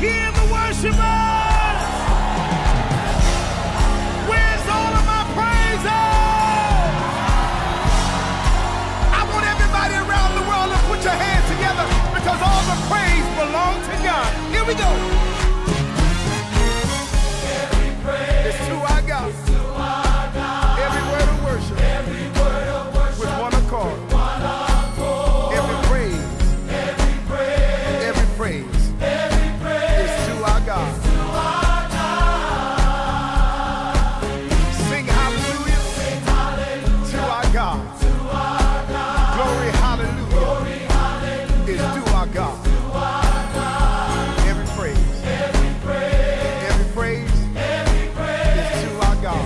hear the worshipers? Where's all of my praises? I want everybody around the world to put your hands together, because all the praise belongs to God. Here we go. Every praise is to our God. Every word of worship, with one accord. Every praise is to our God. Sing hallelujah to our God. Glory hallelujah is to our God. Every praise is to our God.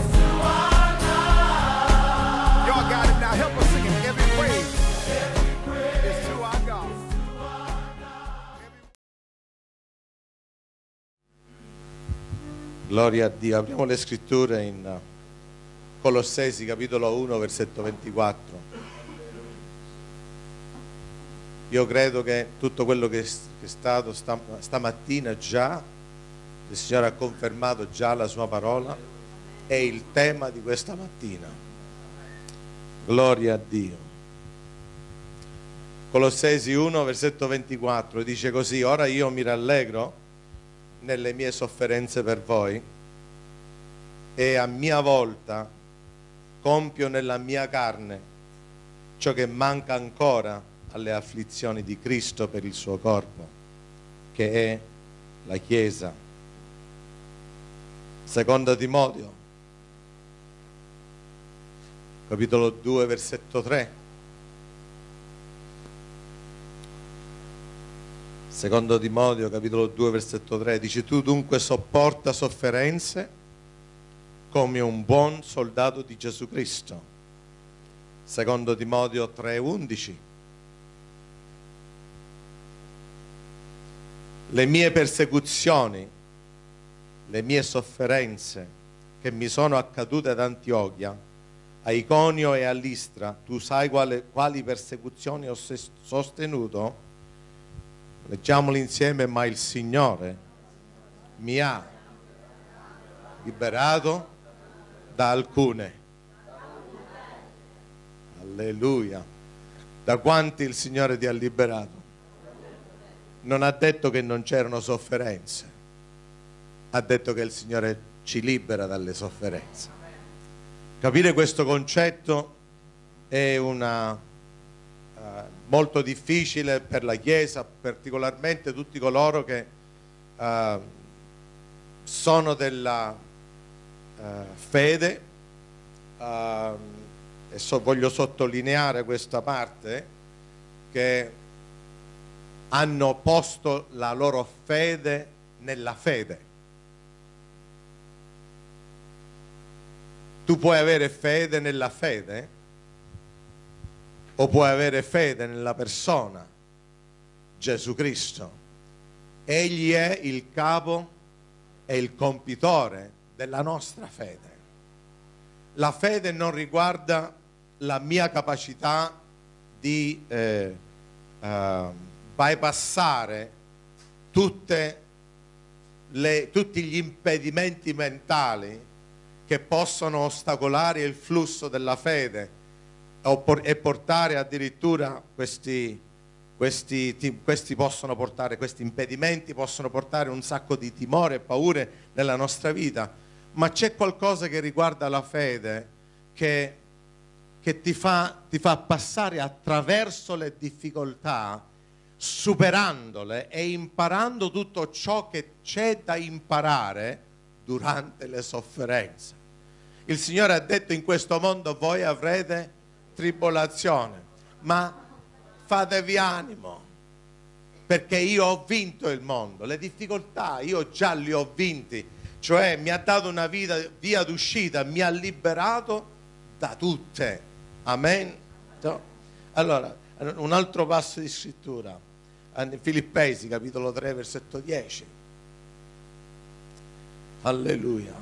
Y'all got it now. Help us sing it. Every praise is to our God. Gloria a Dio. Apriamo le scritture in Colossesi capitolo 1 versetto 24. Io credo che tutto quello che è stato stamattina già, il Signore ha confermato già la sua parola, è il tema di questa mattina. Gloria a Dio. Colossesi 1 versetto 24 dice così: ora io mi rallegro nelle mie sofferenze per voi e a mia volta compio nella mia carne ciò che manca ancora alle afflizioni di Cristo per il suo corpo, che è la Chiesa. Seconda Timoteo capitolo 2 versetto 3. Secondo Timoteo capitolo 2 versetto 3 dice: tu dunque sopporta sofferenze come un buon soldato di Gesù Cristo. Secondo Timoteo 3:11. Le mie persecuzioni, le mie sofferenze che mi sono accadute ad Antiochia, a Iconio e a Listra, tu sai quali persecuzioni ho sostenuto? Leggiamolo insieme: ma il Signore mi ha liberato da alcune. Alleluia. Da quanti il Signore ti ha liberato? Non ha detto che non c'erano sofferenze, ha detto che il Signore ci libera dalle sofferenze. Capire questo concetto è molto difficile per la Chiesa, particolarmente tutti coloro che sono della fede, e voglio sottolineare questa parte, che hanno posto la loro fede nella fede. Tu puoi avere fede nella fede o puoi avere fede nella persona Gesù Cristo. Egli è il capo e il compitore della nostra fede. La fede non riguarda la mia capacità di bypassare tutti gli impedimenti mentali che possono ostacolare il flusso della fede e portare addirittura questi impedimenti possono portare un sacco di timore e paure nella nostra vita. Ma c'è qualcosa che riguarda la fede che ti fa passare attraverso le difficoltà, superandole e imparando tutto ciò che c'è da imparare durante le sofferenze. Il Signore ha detto: in questo mondo voi avrete tribolazione, ma fatevi animo, perché io ho vinto il mondo. Le difficoltà io già le ho vinti, cioè mi ha dato una via d'uscita, mi ha liberato da tutte. Amen. Allora, un altro passo di scrittura, Filippesi capitolo 3 versetto 10. Alleluia.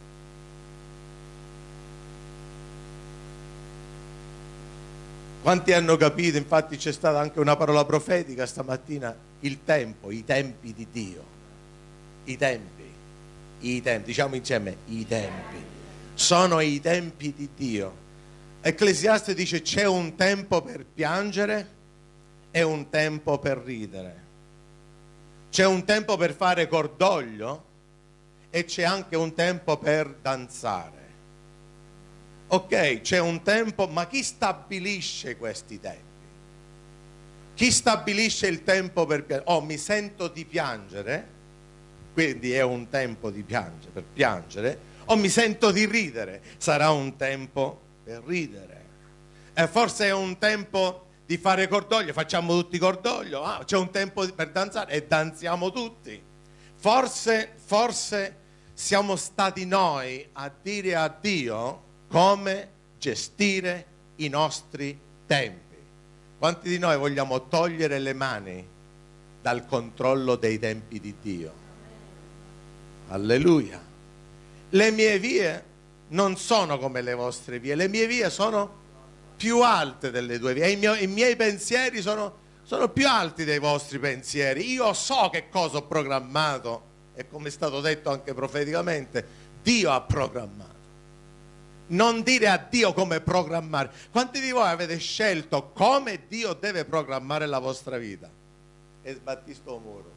Quanti hanno capito? Infatti c'è stata anche una parola profetica stamattina: il tempo, i tempi di Dio. i tempi, diciamo insieme, i tempi. Sono i tempi di Dio. Ecclesiaste dice c'è un tempo per piangere e un tempo per ridere. C'è un tempo per fare cordoglio e c'è anche un tempo per danzare. Ok, c'è un tempo, ma chi stabilisce questi tempi? Chi stabilisce il tempo per piangere? Oh, mi sento di piangere, quindi è un tempo di piangere, per piangere, o mi sento di ridere, sarà un tempo per ridere. E forse è un tempo di fare cordoglio, facciamo tutti cordoglio, c'è un tempo per danzare e danziamo tutti. Forse siamo stati noi a dire a Dio come gestire i nostri tempi. Quanti di noi vogliamo togliere le mani dal controllo dei tempi di Dio? Alleluia. Le mie vie non sono come le vostre vie, le mie vie sono più alte delle tue vie, i miei pensieri sono più alti dei vostri pensieri. Io so che cosa ho programmato e, come è stato detto anche profeticamente, Dio ha programmato. Non dire a Dio come programmare. Quanti di voi avete scelto come Dio deve programmare la vostra vita? E sbatti sto muro.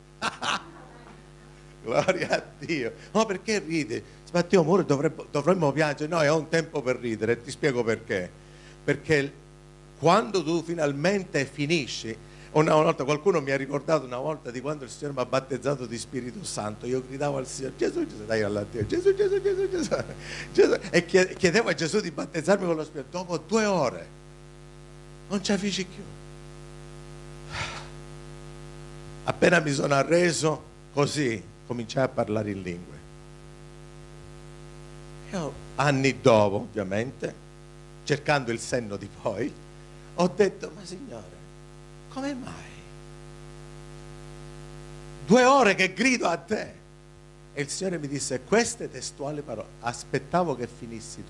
Gloria a Dio. Ma perché ridi? Sbatti un muro, dovremmo piangere. No, è un tempo per ridere e ti spiego perché. Perché quando tu finalmente finisci, una volta qualcuno mi ha ricordato una volta di quando il Signore mi ha battezzato di Spirito Santo, io gridavo al Signore, Gesù, Gesù, dai alla Dio, Gesù, Gesù, Gesù, Gesù, Gesù, e chiedevo a Gesù di battezzarmi con lo Spirito. Dopo 2 ore non ci feci più. Appena mi sono arreso, così cominciai a parlare in lingue. Io, anni dopo, ovviamente, cercando il senno di poi, ho detto, ma Signore, come mai? 2 ore che grido a te. E il Signore mi disse queste testuali parole. Aspettavo che finissi tu.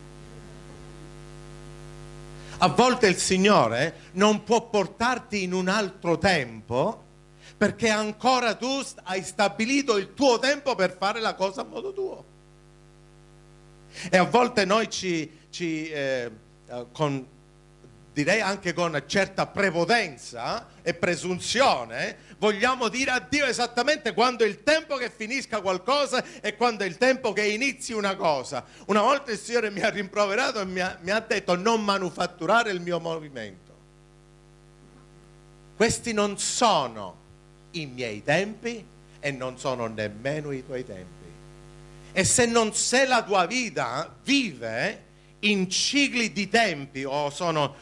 A volte il Signore non può portarti in un altro tempo perché ancora tu hai stabilito il tuo tempo per fare la cosa a modo tuo. E a volte noi direi anche con certa prepotenza e presunzione, vogliamo dire a Dio esattamente quando è il tempo che finisca qualcosa e quando è il tempo che inizi una cosa. Una volta il Signore mi ha rimproverato e mi ha detto non manufatturare il mio movimento. Questi non sono i miei tempi e non sono nemmeno i tuoi tempi. E se la tua vita vive in cicli di tempi o sono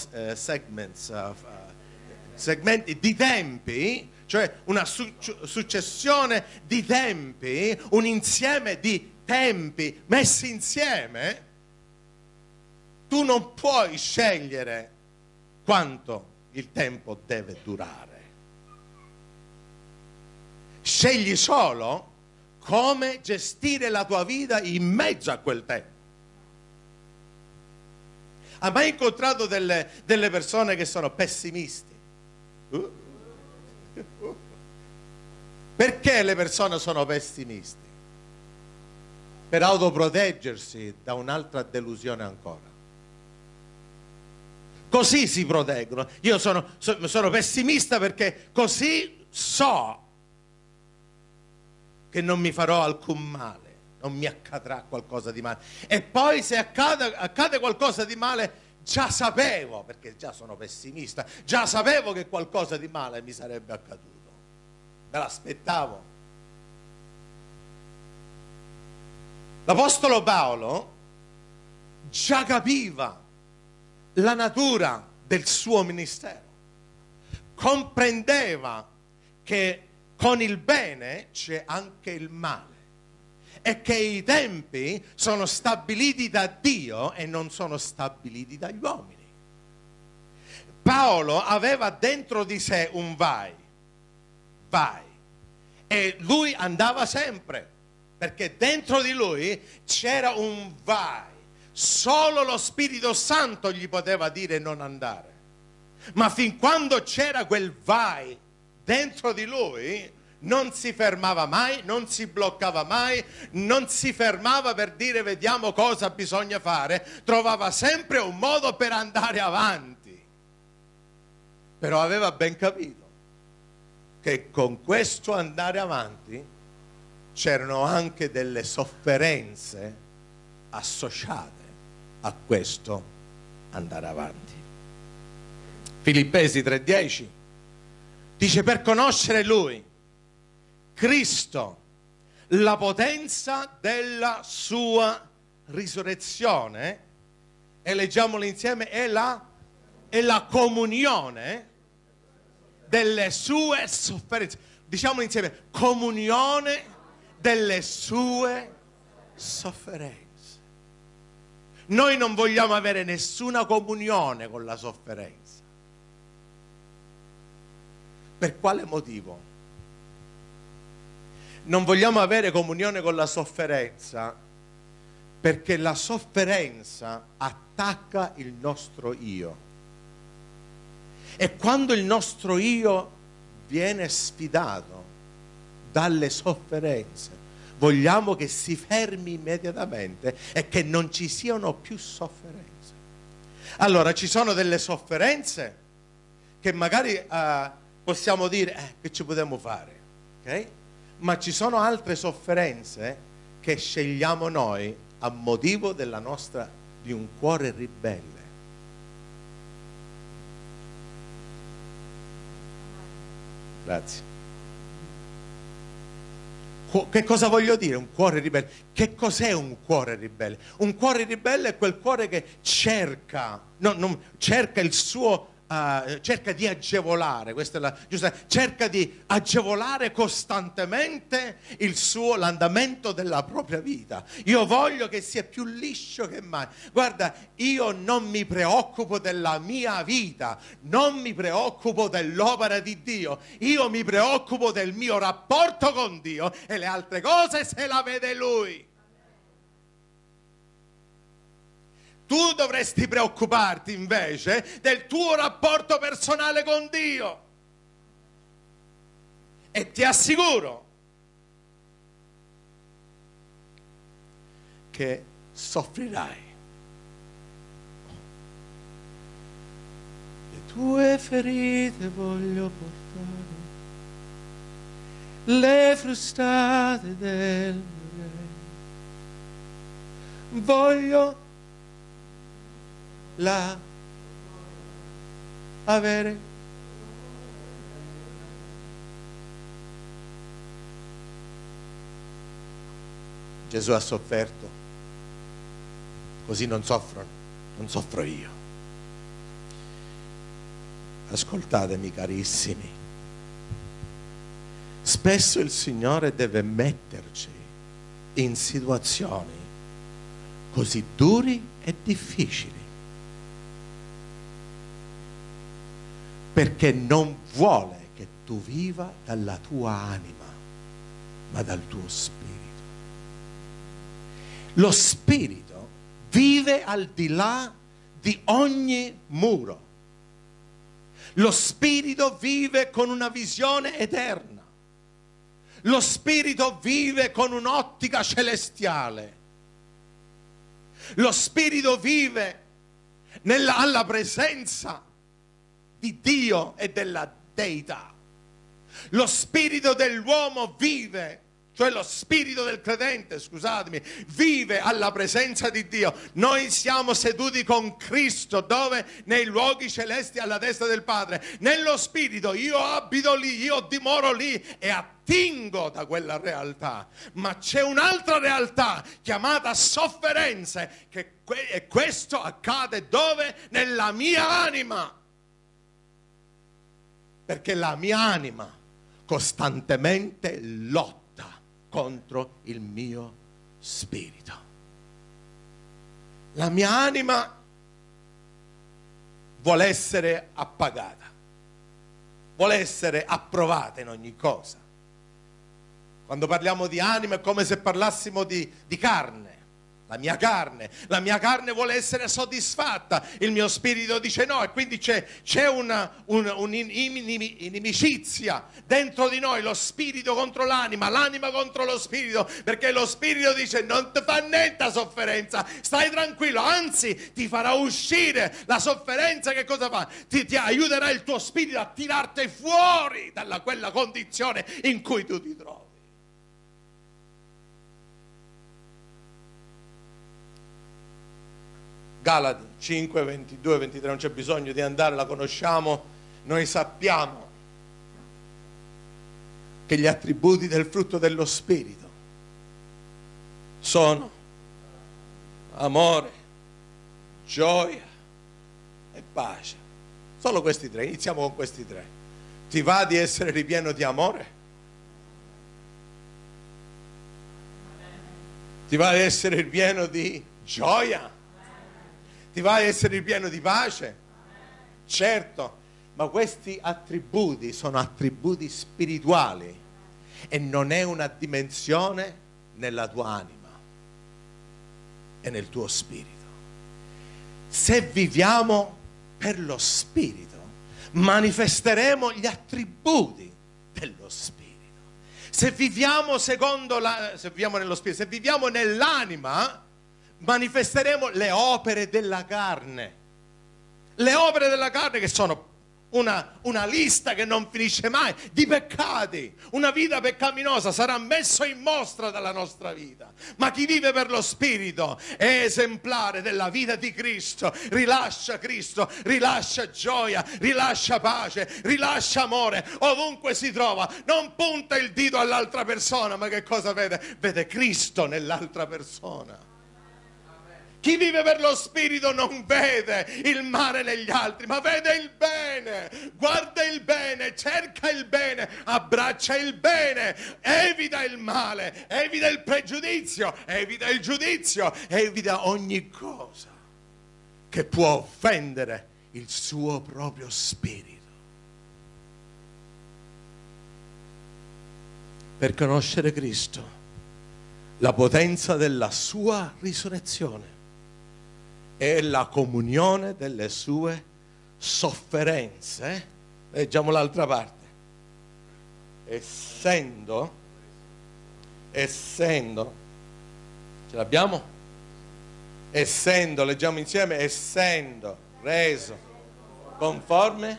segmenti di tempi, cioè una successione di tempi, un insieme di tempi messi insieme, tu non puoi scegliere quanto il tempo deve durare. Scegli solo come gestire la tua vita in mezzo a quel tempo. Hai mai incontrato delle persone che sono pessimisti? Perché le persone sono pessimisti? Per autoproteggersi da un'altra delusione ancora. Così si proteggono. Io sono pessimista perché così so che non mi farò alcun male. Non mi accadrà qualcosa di male. E poi se accade qualcosa di male, già sapevo, perché già sono pessimista, già sapevo che qualcosa di male mi sarebbe accaduto. Me l'aspettavo. L'Apostolo Paolo già capiva la natura del suo ministero. Comprendeva che con il bene c'è anche il male. E che i tempi sono stabiliti da Dio e non sono stabiliti dagli uomini. Paolo aveva dentro di sé un vai, e lui andava sempre, perché dentro di lui c'era un vai. Solo lo Spirito Santo gli poteva dire non andare. Ma fin quando c'era quel vai dentro di lui, non si fermava mai, non si bloccava mai, non si fermava per dire vediamo cosa bisogna fare, trovava sempre un modo per andare avanti. Però aveva ben capito che con questo andare avanti c'erano anche delle sofferenze associate a questo andare avanti. Filippesi 3,10 dice: per conoscere Lui, Cristo, la potenza della sua risurrezione, e leggiamolo insieme, è la comunione delle sue sofferenze. Diciamolo insieme: comunione delle sue sofferenze. Noi non vogliamo avere nessuna comunione con la sofferenza. Per quale motivo? Non vogliamo avere comunione con la sofferenza perché la sofferenza attacca il nostro io. E quando il nostro io viene sfidato dalle sofferenze, vogliamo che si fermi immediatamente e che non ci siano più sofferenze. Allora, ci sono delle sofferenze che magari possiamo dire che ci potremmo fare, ok? Ma ci sono altre sofferenze che scegliamo noi a motivo di un cuore ribelle. Grazie. Che cosa voglio dire un cuore ribelle? Che cos'è un cuore ribelle? Un cuore ribelle è quel cuore che cerca il suo cerca di agevolare, questa è la giusta, cerca di agevolare costantemente l'andamento della propria vita. Io voglio che sia più liscio che mai. Guarda, io non mi preoccupo della mia vita, non mi preoccupo dell'opera di Dio, io mi preoccupo del mio rapporto con Dio, e le altre cose se la vede Lui. Tu dovresti preoccuparti invece del tuo rapporto personale con Dio. E ti assicuro che soffrirai. Le tue ferite voglio portare, le frustate del mio re. Voglio avere. Gesù ha sofferto, così non soffro io. Ascoltatemi carissimi, spesso il Signore deve metterci in situazioni così duri e difficili perché non vuole che tu viva dalla tua anima, ma dal tuo spirito. Lo spirito vive al di là di ogni muro. Lo spirito vive con una visione eterna. Lo spirito vive con un'ottica celestiale. Lo spirito vive alla presenza di Dio e della deità. Lo spirito dell'uomo vive, cioè lo spirito del credente, scusatemi, vive alla presenza di Dio. Noi siamo seduti con Cristo, dove? Nei luoghi celesti alla destra del Padre. Nello spirito io abito lì, io dimoro lì e attingo da quella realtà. Ma c'è un'altra realtà chiamata sofferenze, e questo accade dove? Nella mia anima. Perché la mia anima costantemente lotta contro il mio spirito. La mia anima vuole essere appagata, vuole essere approvata in ogni cosa. Quando parliamo di anima è come se parlassimo di carne, la mia carne vuole essere soddisfatta, il mio spirito dice no, e quindi c'è un'inimicizia dentro di noi, lo spirito contro l'anima, l'anima contro lo spirito, perché lo spirito dice non ti fa niente la sofferenza, stai tranquillo, anzi ti farà uscire la sofferenza. Che cosa fa? Ti aiuterà il tuo spirito a tirarti fuori da quella condizione in cui tu ti trovi. Galati 5, 22, 23, non c'è bisogno di andare, la conosciamo, noi sappiamo che gli attributi del frutto dello Spirito sono amore, gioia e pace. Solo questi tre, iniziamo con questi tre. Ti va di essere ripieno di amore? Ti va di essere ripieno di gioia? Ti va di essere pieno di pace? Certo, ma questi attributi sono attributi spirituali e non è una dimensione nella tua anima e nel tuo spirito. Se viviamo per lo spirito, manifesteremo gli attributi dello spirito. Se viviamo nello spirito, se viviamo nell'anima, manifesteremo le opere della carne. Le opere della carne, che sono una lista che non finisce mai di peccati. Una vita peccaminosa sarà messa in mostra dalla nostra vita. Ma chi vive per lo Spirito è esemplare della vita di Cristo, rilascia gioia, rilascia pace, rilascia amore ovunque si trova. Non punta il dito all'altra persona, ma che cosa vede? Vede Cristo nell'altra persona. Chi vive per lo Spirito non vede il male negli altri, ma vede il bene, guarda il bene, cerca il bene, abbraccia il bene, evita il male, evita il pregiudizio, evita il giudizio, evita ogni cosa che può offendere il suo proprio spirito. Per conoscere Cristo, la potenza della sua risurrezione e la comunione delle sue sofferenze. Leggiamo l'altra parte. Essendo, ce l'abbiamo? Essendo, leggiamo insieme, essendo reso conforme.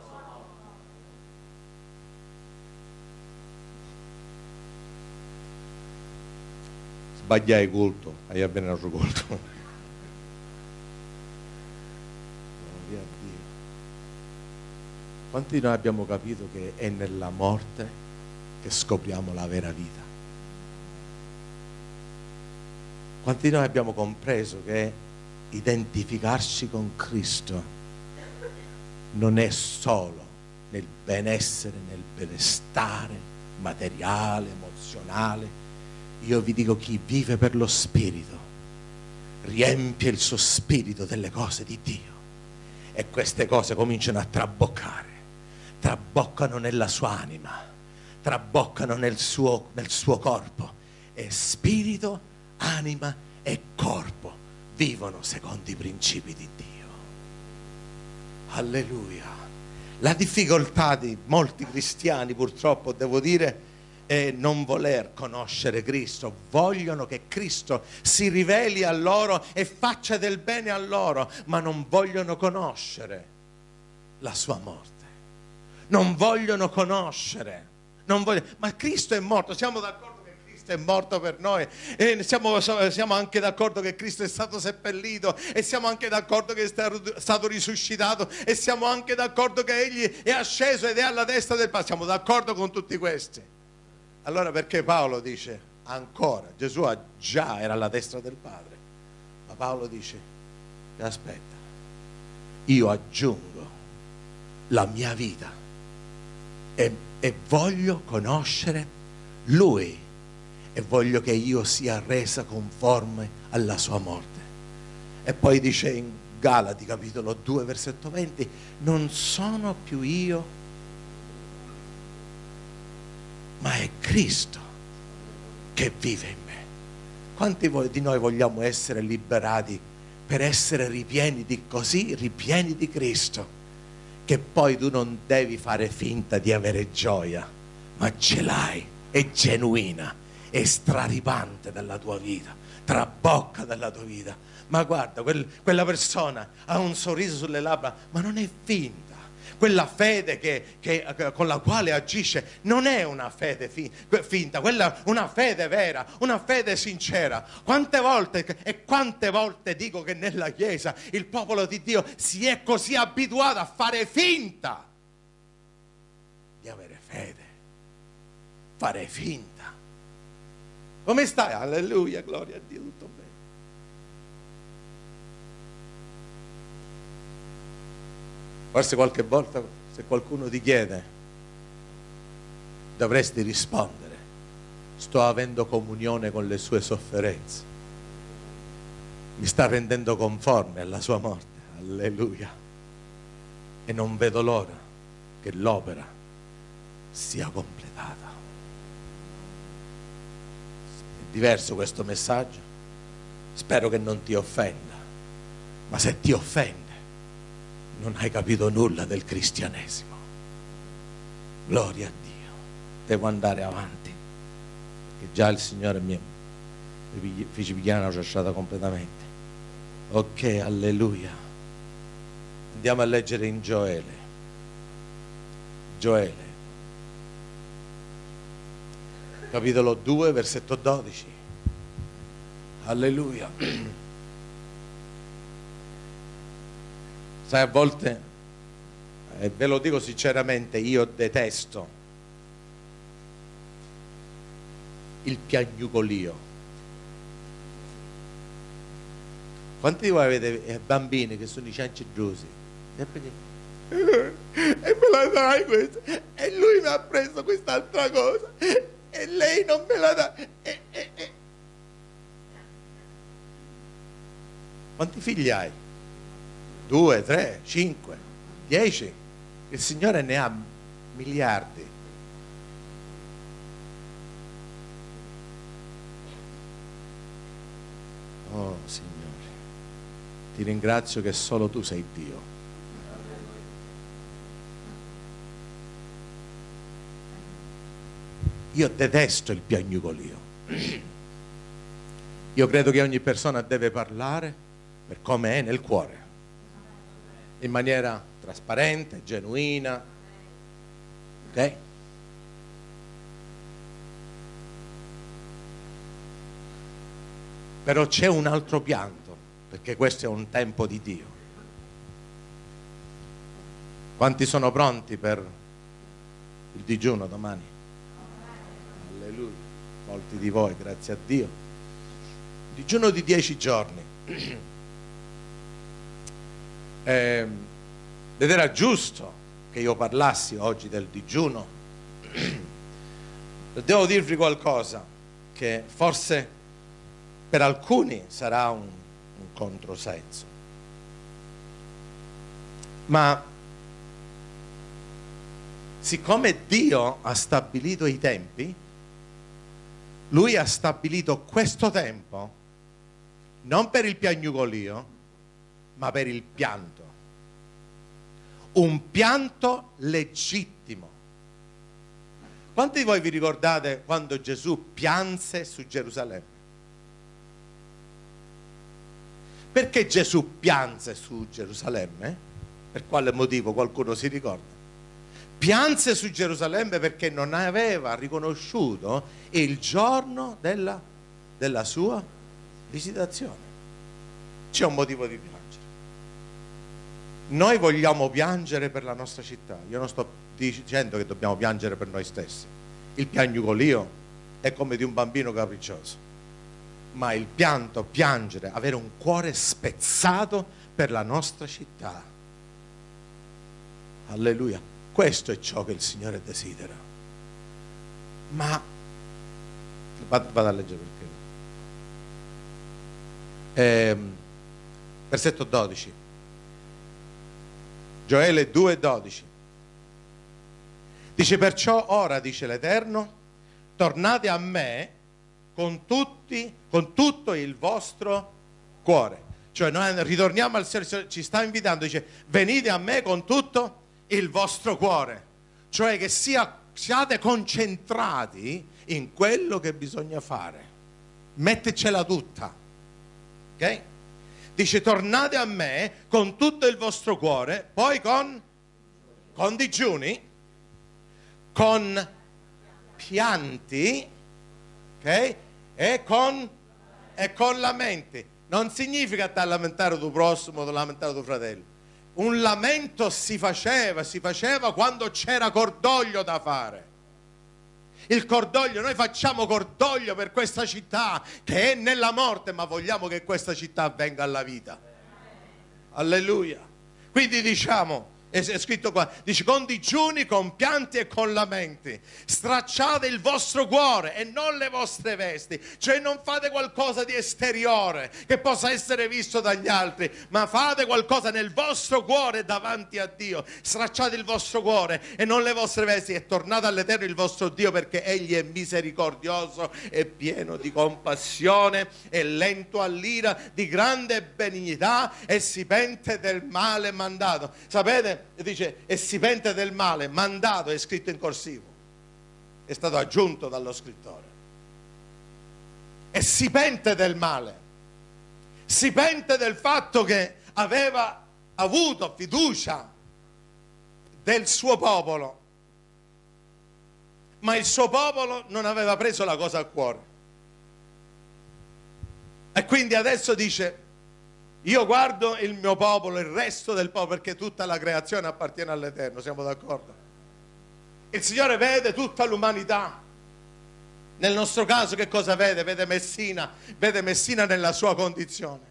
Sbagliai culto, hai bene il culto. Quanti di noi abbiamo capito che è nella morte che scopriamo la vera vita? Quanti di noi abbiamo compreso che identificarci con Cristo non è solo nel benessere, nel benestare materiale, emozionale? Io vi dico, chi vive per lo Spirito riempie il suo spirito delle cose di Dio, e queste cose cominciano a traboccare. Traboccano nella sua anima, traboccano nel suo corpo, e spirito, anima e corpo vivono secondo i principi di Dio. Alleluia. La difficoltà di molti cristiani, purtroppo devo dire, è non voler conoscere Cristo. Vogliono che Cristo si riveli a loro e faccia del bene a loro, ma non vogliono conoscere la sua morte. Non vogliono conoscere, ma Cristo è morto, siamo d'accordo che Cristo è morto per noi, e siamo anche d'accordo che Cristo è stato seppellito, e siamo anche d'accordo che è stato risuscitato, e siamo anche d'accordo che Egli è asceso ed è alla destra del Padre. Siamo d'accordo con tutti questi. Allora perché Paolo dice ancora, Gesù già era alla destra del Padre, ma Paolo dice, aspetta, io aggiungo la mia vita e voglio conoscere Lui, e voglio che io sia resa conforme alla sua morte. E poi dice in Galati capitolo 2 versetto 20, non sono più io, ma è Cristo che vive in me. Quanti di noi vogliamo essere liberati per essere ripieni di così, ripieni di Cristo, che poi tu non devi fare finta di avere gioia, ma ce l'hai, è genuina, è straripante dalla tua vita, trabocca dalla tua vita. Ma guarda, quella persona ha un sorriso sulle labbra, ma non è finta. Quella fede con la quale agisce non è una fede finta, quella una fede vera, una fede sincera. Quante volte dico che nella Chiesa il popolo di Dio si è così abituato a fare finta di avere fede, fare finta. Come stai? Alleluia, gloria a Dio, tutto bene. Forse qualche volta, se qualcuno ti chiede, dovresti rispondere: sto avendo comunione con le sue sofferenze, mi sta rendendo conforme alla sua morte, alleluia, e non vedo l'ora che l'opera sia completata. È diverso questo messaggio, spero che non ti offenda, ma se ti offende non hai capito nulla del cristianesimo. Gloria a Dio. Devo andare avanti, perché già il Signore mi fece pigliare una ciasciata completamente. Ok, alleluia. Andiamo a leggere in Gioele. Gioele, capitolo 2, versetto 12. Alleluia. Sai, a volte, ve lo dico sinceramente, io detesto il piagnucolio. Quanti di voi avete bambini che sono i ciancirosi? E me la dai questa? E lui mi ha preso quest'altra cosa e lei non me la dà. Quanti figli hai? 2, 3, 5, 10. Il Signore ne ha miliardi. Oh Signore, ti ringrazio che solo tu sei Dio. Io detesto il piagnucolio. Io credo che ogni persona deve parlare per come è nel cuore, in maniera trasparente, genuina, ok? Però c'è un altro pianto, perché questo è un tempo di Dio. Quanti sono pronti per il digiuno domani? Alleluia. Molti di voi, grazie a Dio. Digiuno di 10 giorni. Ed era giusto che io parlassi oggi del digiuno. Devo dirvi qualcosa che forse per alcuni sarà un controsenso, ma siccome Dio ha stabilito i tempi, Lui ha stabilito questo tempo non per il piagnucolio, ma per il pianto. Un pianto legittimo. Quanti di voi vi ricordate quando Gesù pianse su Gerusalemme? Perché Gesù pianse su Gerusalemme? Per quale motivo? Qualcuno si ricorda? Pianse su Gerusalemme perché non aveva riconosciuto il giorno della sua visitazione. C'è un motivo di piangere. Noi vogliamo piangere per la nostra città. Io non sto dicendo che dobbiamo piangere per noi stessi. Il piagnucolio è come di un bambino capriccioso, ma il pianto, piangere, avere un cuore spezzato per la nostra città. Alleluia. Questo è ciò che il Signore desidera. Ma vado a leggere perché versetto 12, Gioele 2,12 dice: perciò ora, dice l'Eterno, tornate a me con tutto il vostro cuore. Cioè noi ritorniamo al Signore, ci sta invitando, dice venite a me con tutto il vostro cuore, cioè che siate concentrati in quello che bisogna fare, mettercela tutta, ok? Dice tornate a me con tutto il vostro cuore, poi con digiuni, con pianti, ok? E con lamenti. Non significa te lamentare tuo prossimo, te lamentare tuo fratello. Un lamento si faceva quando c'era cordoglio da fare. Il cordoglio, noi facciamo cordoglio per questa città che è nella morte, ma vogliamo che questa città venga alla vita. Alleluia. Quindi diciamo, è scritto qua, dice con digiuni, con pianti e con lamenti stracciate il vostro cuore e non le vostre vesti, cioè non fate qualcosa di esteriore che possa essere visto dagli altri, ma fate qualcosa nel vostro cuore davanti a Dio. Stracciate il vostro cuore e non le vostre vesti e tornate all'Eterno il vostro Dio, perché Egli è misericordioso e pieno di compassione e lento all'ira, di grande benignità, e si pente del male mandato. Sapete? Dice e si pente del male mandato, è scritto in corsivo, è stato aggiunto dallo scrittore. E si pente del male, si pente del fatto che aveva avuto fiducia del suo popolo, ma il suo popolo non aveva preso la cosa a cuore, e quindi adesso dice io guardo il mio popolo, il resto del popolo, perché tutta la creazione appartiene all'Eterno, siamo d'accordo? Il Signore vede tutta l'umanità. Nel nostro caso che cosa vede? Vede Messina nella sua condizione.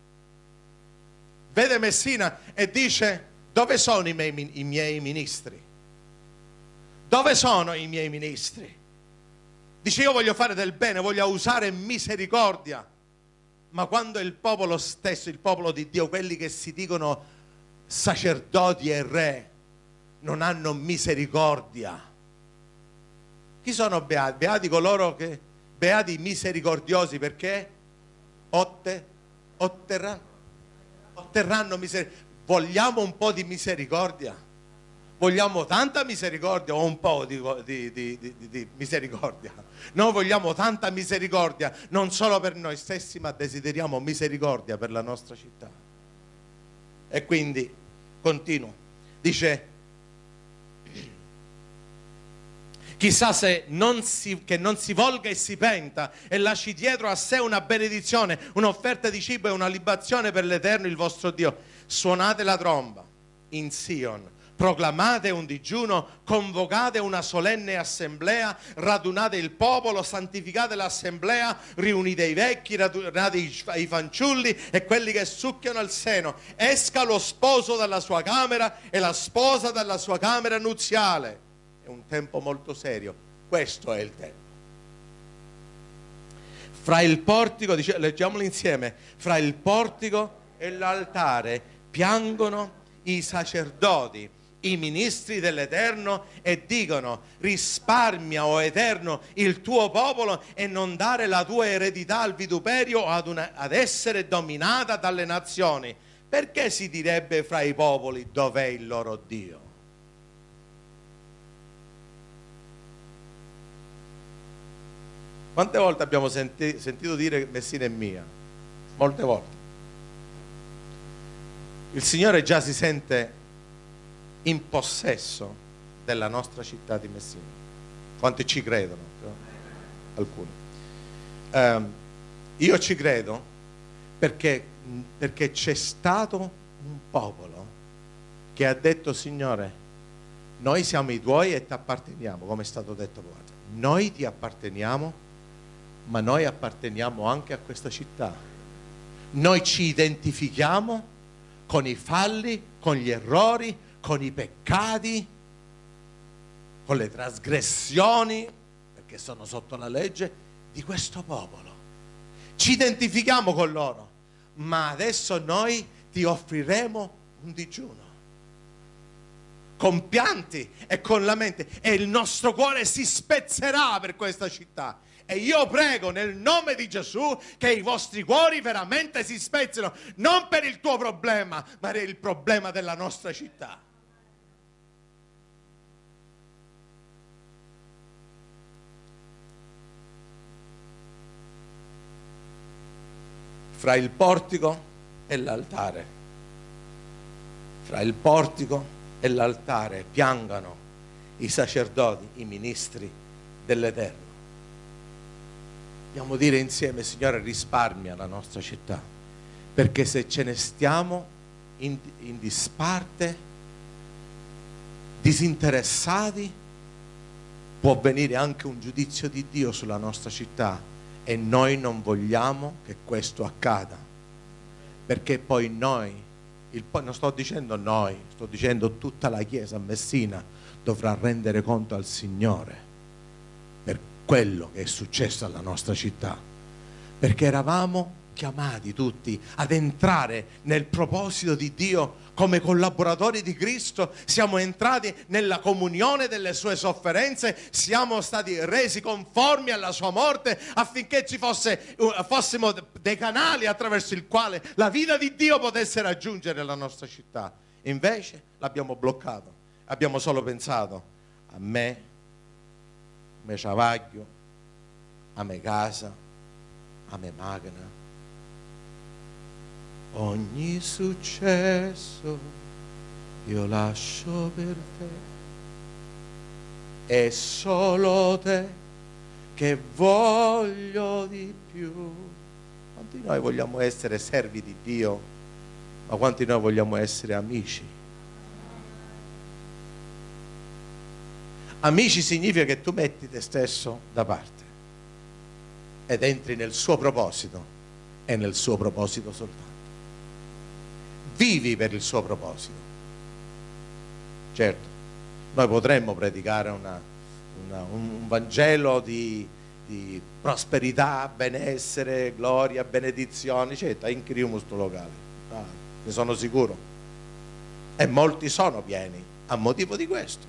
Vede Messina e dice dove sono i miei ministri? Dove sono i miei ministri? Dice io voglio fare del bene, voglio usare misericordia. Ma quando il popolo stesso, il popolo di Dio, quelli che si dicono sacerdoti e re, non hanno misericordia. Chi sono beati? Beati coloro che, beati i misericordiosi, perché otterranno misericordia. Vogliamo un po' di misericordia? Vogliamo tanta misericordia o un po' di misericordia? Noi vogliamo tanta misericordia, non solo per noi stessi, ma desideriamo misericordia per la nostra città. E quindi, continuo, dice, chissà se che non si volga e si penta e lasci dietro a sé una benedizione, un'offerta di cibo e una libazione per l'Eterno il vostro Dio. Suonate la tromba in Sion, proclamate un digiuno, convocate una solenne assemblea, radunate il popolo, santificate l'assemblea, riunite i vecchi, radunate i fanciulli e quelli che succhiano al seno. Esca lo sposo dalla sua camera e la sposa dalla sua camera nuziale. È un tempo molto serio, questo è il tempo. Fra il portico, leggiamolo insieme, fra il portico e l'altare piangono i sacerdoti, i ministri dell'Eterno, e dicono risparmia, o Eterno, il tuo popolo e non dare la tua eredità al vituperio o ad essere dominata dalle nazioni. Perché si direbbe fra i popoli dov'è il loro Dio? Quante volte abbiamo sentito dire che Messina è mia? Molte volte. Il Signore già si sente in possesso della nostra città di Messina. Quanti ci credono? Alcuni. Io ci credo perché c'è stato un popolo che ha detto Signore, noi siamo i tuoi e ti apparteniamo, come è stato detto prima. Noi ti apparteniamo, ma noi apparteniamo anche a questa città. Noi ci identifichiamo con i falli, con gli errori, con i peccati, con le trasgressioni, perché sono sotto la legge di questo popolo. Ci identifichiamo con loro, ma adesso noi ti offriremo un digiuno. con pianti e con lamenti, e il nostro cuore si spezzerà per questa città. E io prego nel nome di Gesù che i vostri cuori veramente si spezzino, non per il tuo problema, ma per il problema della nostra città. Fra il portico e l'altare, fra il portico e l'altare piangano i sacerdoti, i ministri dell'Eterno. Dobbiamo dire insieme: Signore, risparmia la nostra città, perché se ce ne stiamo in disparte, disinteressati, può venire anche un giudizio di Dio sulla nostra città, e noi non vogliamo che questo accada, perché poi noi, non sto dicendo noi, sto dicendo tutta la Chiesa a Messina dovrà rendere conto al Signore per quello che è successo alla nostra città, perché eravamo chiamati tutti ad entrare nel proposito di Dio come collaboratori di Cristo. Siamo entrati nella comunione delle sue sofferenze, siamo stati resi conformi alla sua morte affinché fossimo dei canali attraverso il quale la vita di Dio potesse raggiungere la nostra città. Invece l'abbiamo bloccato, abbiamo solo pensato a me travaglio, a me casa, a me macchina. Ogni successo io lascio per te, è solo te che voglio di più. Quanti noi vogliamo essere servi di Dio, ma quanti noi vogliamo essere amici? Amici significa che tu metti te stesso da parte ed entri nel suo proposito e nel suo proposito soltanto. Vivi per il suo proposito. Certo, noi potremmo predicare un Vangelo di prosperità, benessere, gloria, benedizioni, certo, in crimus sto locale, ne sono sicuro, e molti sono pieni a motivo di questo,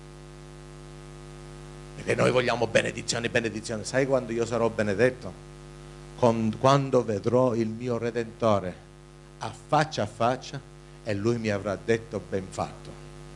perché noi vogliamo benedizioni, benedizioni. Sai quando io sarò benedetto? Quando vedrò il mio Redentore a faccia e lui mi avrà detto: ben fatto.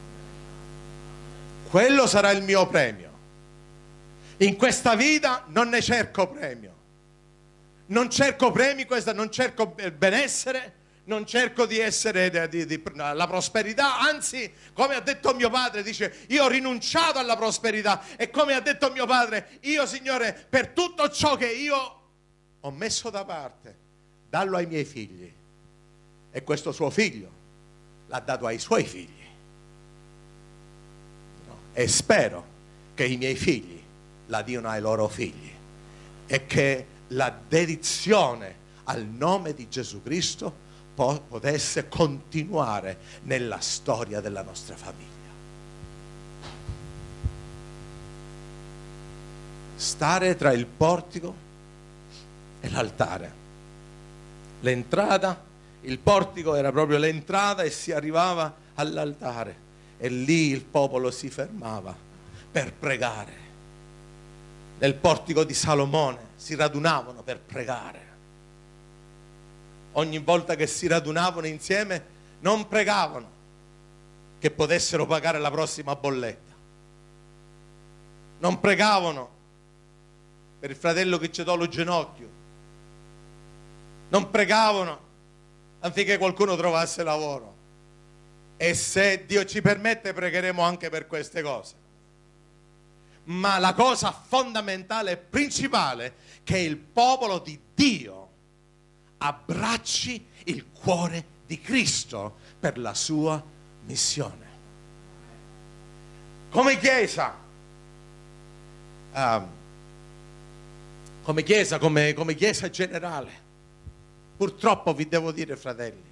Quello sarà il mio premio. In questa vita non ne cerco premio, non cerco premi, non cerco benessere, non cerco di essere la prosperità. Anzi, come ha detto mio padre, dice: io ho rinunciato alla prosperità, e come ha detto mio padre, io, Signore, per tutto ciò che io ho messo da parte, dallo ai miei figli. E questo suo figlio l'ha dato ai suoi figli, e spero che i miei figli la diano ai loro figli, e che la dedizione al nome di Gesù Cristo potesse continuare nella storia della nostra famiglia. Stare tra il portico e l'altare. L'entrata, il portico era proprio l'entrata, e si arrivava all'altare, e lì il popolo si fermava per pregare. Nel portico di Salomone si radunavano per pregare. Ogni volta che si radunavano insieme non pregavano che potessero pagare la prossima bolletta, non pregavano per il fratello che ci toglie il ginocchio, non pregavano affinché qualcuno trovasse lavoro. E se Dio ci permette, pregheremo anche per queste cose. Ma la cosa fondamentale e principale è che il popolo di Dio abbracci il cuore di Cristo per la sua missione. Come Chiesa, come Chiesa generale, purtroppo vi devo dire, fratelli,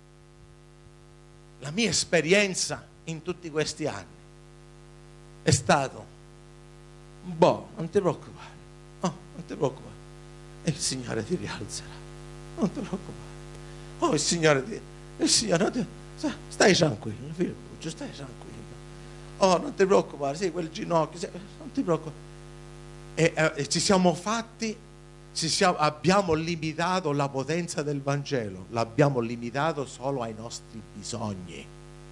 la mia esperienza in tutti questi anni è stato: non ti preoccupare, non ti preoccupare, e il Signore ti rialzerà, non ti preoccupare, il Signore stai tranquillo, figlio, stai tranquillo, Oh, non ti preoccupare, sì, quel ginocchio, sì, non ti preoccupare. E ci siamo fatti, abbiamo limitato la potenza del Vangelo, l'abbiamo limitato solo ai nostri bisogni.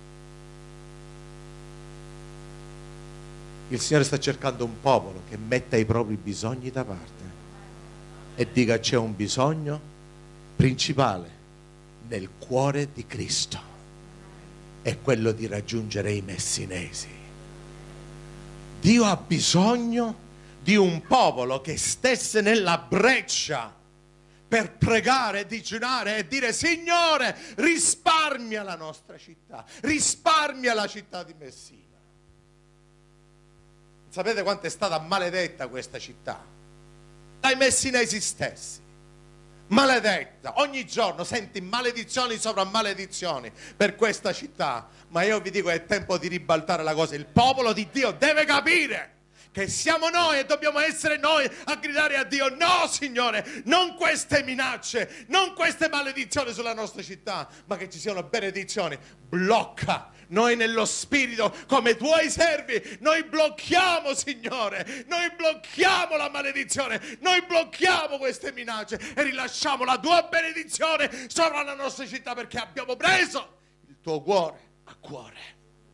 Il Signore sta cercando un popolo che metta i propri bisogni da parte e dica: c'è un bisogno principale nel cuore di Cristo, è quello di raggiungere i messinesi. Dio ha bisogno di un popolo che stesse nella breccia per pregare, digiunare e dire: Signore, risparmia la nostra città, risparmia la città di Messina. Sapete quanto è stata maledetta questa città? Dai messinesi stessi. Maledetta, ogni giorno senti maledizioni sopra maledizioni per questa città. Ma io vi dico, è tempo di ribaltare la cosa. Il popolo di Dio deve capire che siamo noi e dobbiamo essere noi a gridare a Dio: no, Signore, non queste minacce, non queste maledizioni sulla nostra città, ma che ci siano benedizioni. Blocca noi nello spirito come tuoi servi, noi blocchiamo, Signore, noi blocchiamo la maledizione, noi blocchiamo queste minacce e rilasciamo la tua benedizione sopra la nostra città, perché abbiamo preso il tuo cuore a cuore.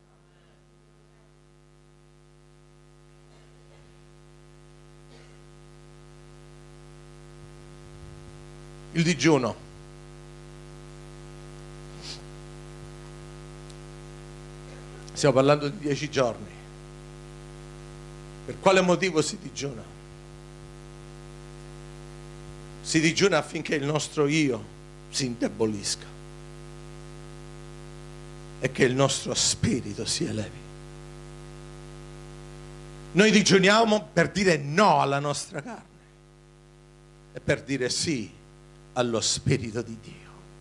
Il digiuno. Stiamo parlando di 10 giorni. Per quale motivo si digiuna? Si digiuna affinché il nostro io si indebolisca e che il nostro spirito si elevi. Noi digiuniamo per dire no alla nostra carne e per dire sì allo Spirito di Dio.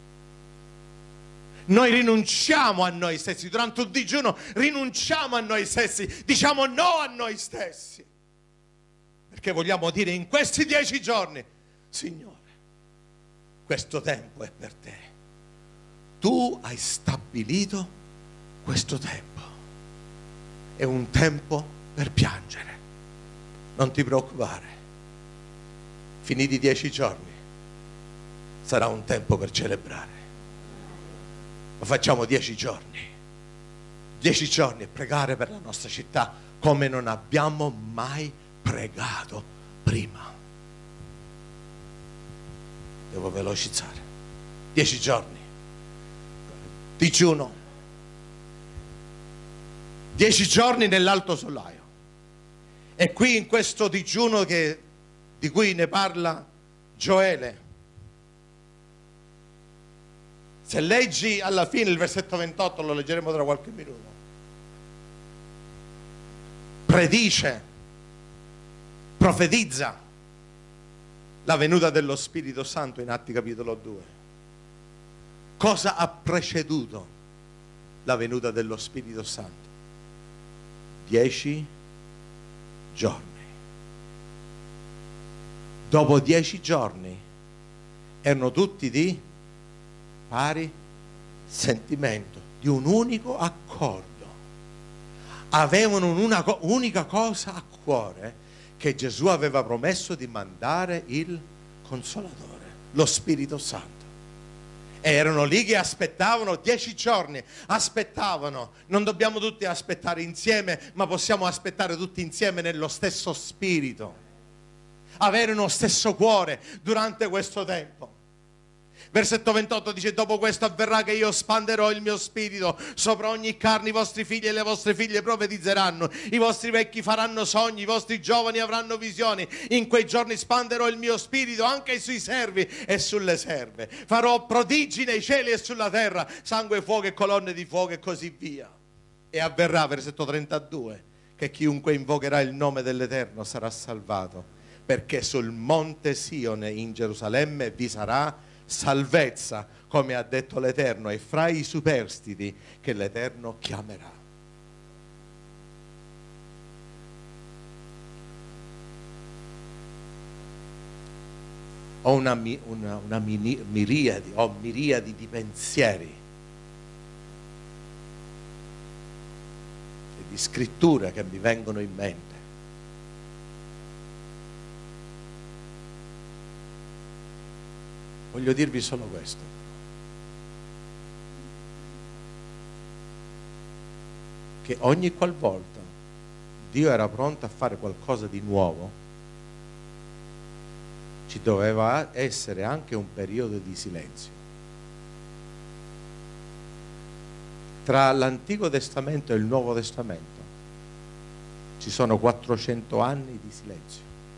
Noi rinunciamo a noi stessi, durante un digiuno rinunciamo a noi stessi, diciamo no a noi stessi, perché vogliamo dire in questi 10 giorni: Signore, questo tempo è per te, tu hai stabilito questo tempo, è un tempo per piangere, non ti preoccupare, finiti 10 giorni sarà un tempo per celebrare. Lo facciamo 10 giorni. 10 giorni e pregare per la nostra città come non abbiamo mai pregato prima. Devo velocizzare. 10 giorni. Digiuno. 10 giorni nell'alto solaio. E qui in questo digiuno di cui ne parla Gioele, se leggi alla fine il versetto 28, lo leggeremo tra qualche minuto, predice, profetizza la venuta dello Spirito Santo in Atti capitolo 2. Cosa ha preceduto la venuta dello Spirito Santo? 10 giorni. Dopo 10 giorni erano tutti di pari sentimento, di un unico accordo. Avevano una unica cosa a cuore, che Gesù aveva promesso di mandare il Consolatore, lo Spirito Santo. E erano lì che aspettavano 10 giorni, aspettavano. Non dobbiamo tutti aspettare insieme, ma possiamo aspettare tutti insieme nello stesso spirito, avere uno stesso cuore durante questo tempo. Versetto 28 dice: dopo questo avverrà che io spanderò il mio spirito sopra ogni carne, i vostri figli e le vostre figlie profetizzeranno, i vostri vecchi faranno sogni, i vostri giovani avranno visioni. In quei giorni spanderò il mio spirito anche sui servi e sulle serve, farò prodigi nei cieli e sulla terra, sangue, fuoco e colonne di fuoco e così via. E avverrà, versetto 32, che chiunque invocherà il nome dell'Eterno sarà salvato, perché sul monte Sione in Gerusalemme vi sarà salvezza, come ha detto l'Eterno, e fra i superstiti che l'Eterno chiamerà. Ho miriadi di pensieri e di scritture che mi vengono in mente. Voglio dirvi solo questo. Che ogni qualvolta Dio era pronto a fare qualcosa di nuovo, ci doveva essere anche un periodo di silenzio. Tra l'Antico Testamento e il Nuovo Testamento ci sono 400 anni di silenzio.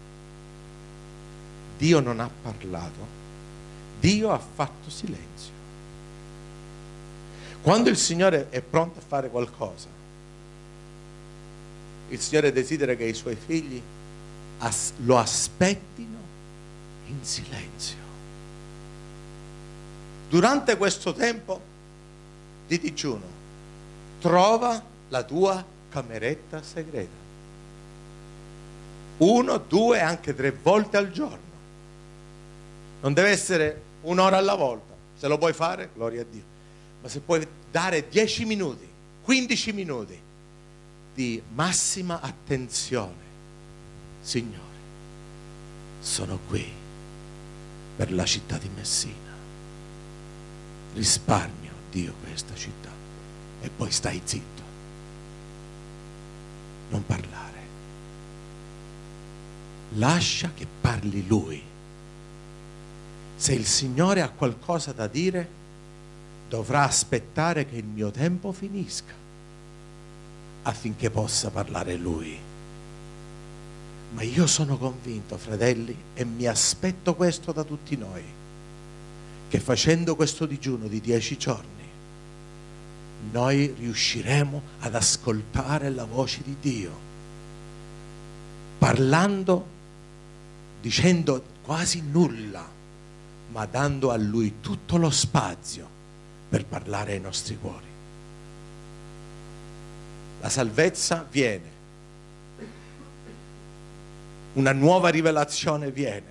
Dio non ha parlato, Dio ha fatto silenzio. Quando il Signore è pronto a fare qualcosa, il Signore desidera che i Suoi figli lo aspettino in silenzio. Durante questo tempo di digiuno, trova la tua cameretta segreta. 1, 2, anche 3 volte al giorno. Non deve essere un'ora alla volta. Se lo puoi fare, gloria a Dio. Ma se puoi dare 10 minuti, 15 minuti di massima attenzione. Signore, sono qui per la città di Messina. Risparmio, Dio, questa città. E poi stai zitto. Non parlare. Lascia che parli Lui. Se il Signore ha qualcosa da dire, dovrà aspettare che il mio tempo finisca affinché possa parlare Lui. Ma io sono convinto, fratelli, e mi aspetto questo da tutti noi, che facendo questo digiuno di 10 giorni, noi riusciremo ad ascoltare la voce di Dio, parlando, dicendo quasi nulla, ma dando a Lui tutto lo spazio per parlare ai nostri cuori. La salvezza viene, una nuova rivelazione viene,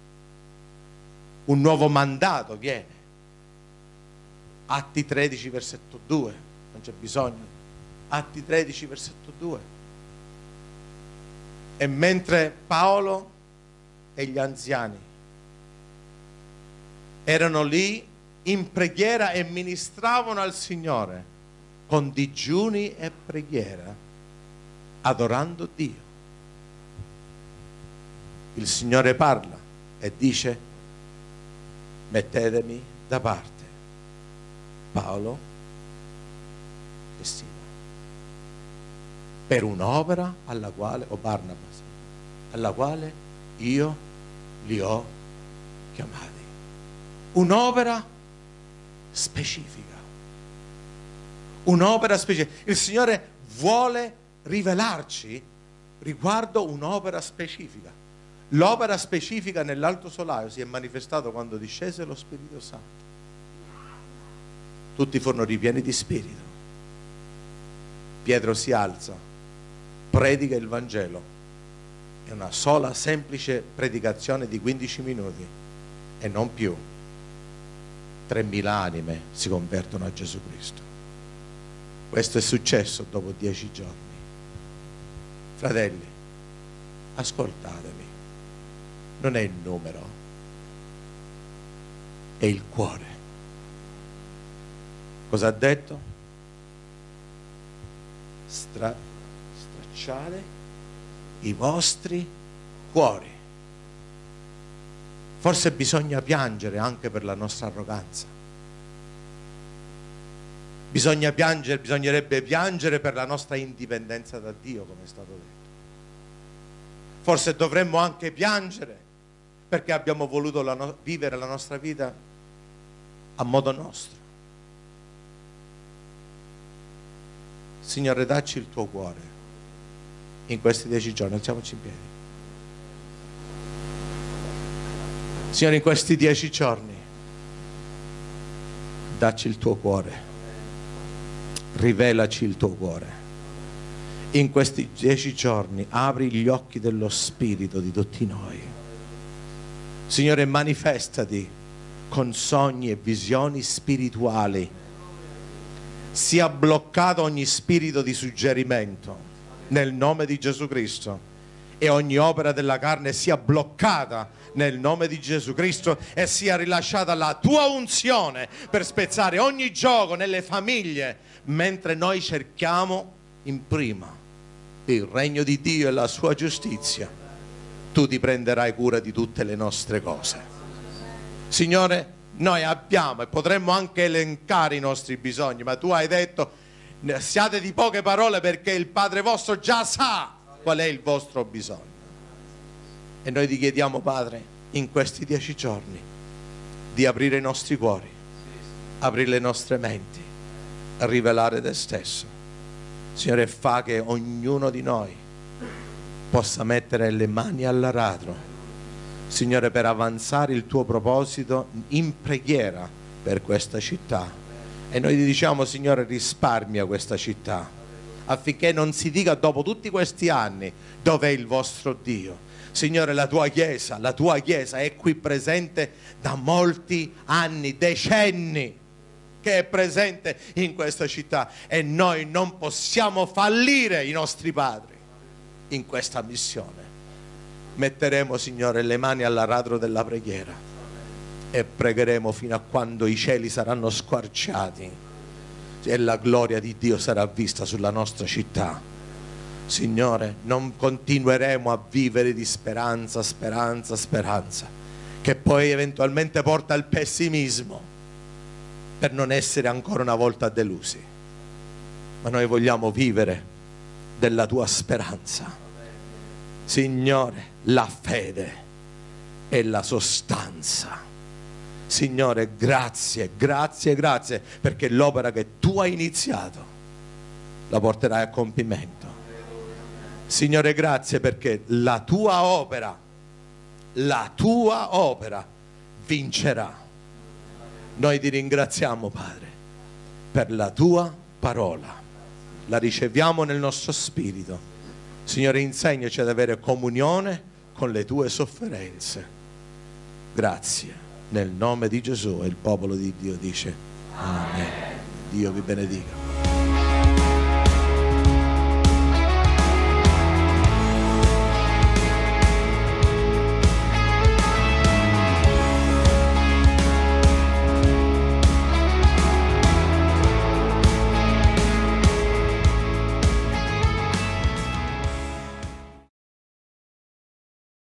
un nuovo mandato viene. Atti 13 versetto 2, non c'è bisogno. Atti 13 versetto 2. E mentre Paolo e gli anziani erano lì in preghiera e ministravano al Signore con digiuni e preghiera, adorando Dio, il Signore parla e dice: mettetemi da parte Paolo e Sila per un'opera alla quale, o Barnabas, alla quale io li ho chiamati. Un'opera specifica. Un'opera specifica. Il Signore vuole rivelarci riguardo un'opera specifica. L'opera specifica nell'Alto Solaio si è manifestata quando discese lo Spirito Santo. Tutti furono ripieni di Spirito. Pietro si alza, predica il Vangelo. È una sola semplice predicazione di 15 minuti e non più. 3.000 anime si convertono a Gesù Cristo. Questo è successo dopo 10 giorni. Fratelli, ascoltatemi. Non è il numero, è il cuore. Cosa ha detto? Stracciare i vostri cuori. Forse bisogna piangere anche per la nostra arroganza. Bisognerebbe piangere per la nostra indipendenza da Dio, come è stato detto. Forse dovremmo anche piangere perché abbiamo voluto vivere la nostra vita a modo nostro. Signore, dacci il tuo cuore in questi 10 giorni. Alziamoci in piedi. Signore, in questi 10 giorni dacci il tuo cuore, rivelaci il tuo cuore. In questi 10 giorni apri gli occhi dello Spirito di tutti noi. Signore, manifestati con sogni e visioni spirituali. sia bloccato ogni spirito di suggerimento nel nome di Gesù Cristo, e ogni opera della carne sia bloccata nel nome di Gesù Cristo, e sia rilasciata la tua unzione per spezzare ogni gioco nelle famiglie, mentre noi cerchiamo in prima il regno di Dio e la sua giustizia. Tu ti prenderai cura di tutte le nostre cose. Signore, noi abbiamo e potremmo anche elencare i nostri bisogni, ma tu hai detto: siate di poche parole, perché il Padre vostro già sa qual è il vostro bisogno. E noi ti chiediamo, Padre, in questi 10 giorni di aprire i nostri cuori, aprire le nostre menti, rivelare te stesso. Signore, fa che ognuno di noi possa mettere le mani all'aratro, Signore, per avanzare il tuo proposito in preghiera per questa città. E noi ti diciamo, Signore, risparmia questa città, affinché non si dica dopo tutti questi anni: dov'è il vostro Dio? Signore, la tua Chiesa è qui presente da molti anni, decenni, che è presente in questa città, e noi non possiamo fallire i nostri padri in questa missione. Metteremo, Signore, le mani all'aratro della preghiera e pregheremo fino a quando i cieli saranno squarciati e la gloria di Dio sarà vista sulla nostra città. Signore, non continueremo a vivere di speranza, che poi eventualmente porta al pessimismo, per non essere ancora una volta delusi. Ma noi vogliamo vivere della tua speranza, Signore, la fede e la sostanza. Signore, grazie, perché l'opera che tu hai iniziato la porterai a compimento. Signore, grazie perché la tua opera vincerà. Noi ti ringraziamo, Padre, per la tua parola. La riceviamo nel nostro spirito. Signore, insegnaci ad avere comunione con le tue sofferenze. Grazie. Nel nome di Gesù, e il popolo di Dio dice Amen. Dio vi benedica.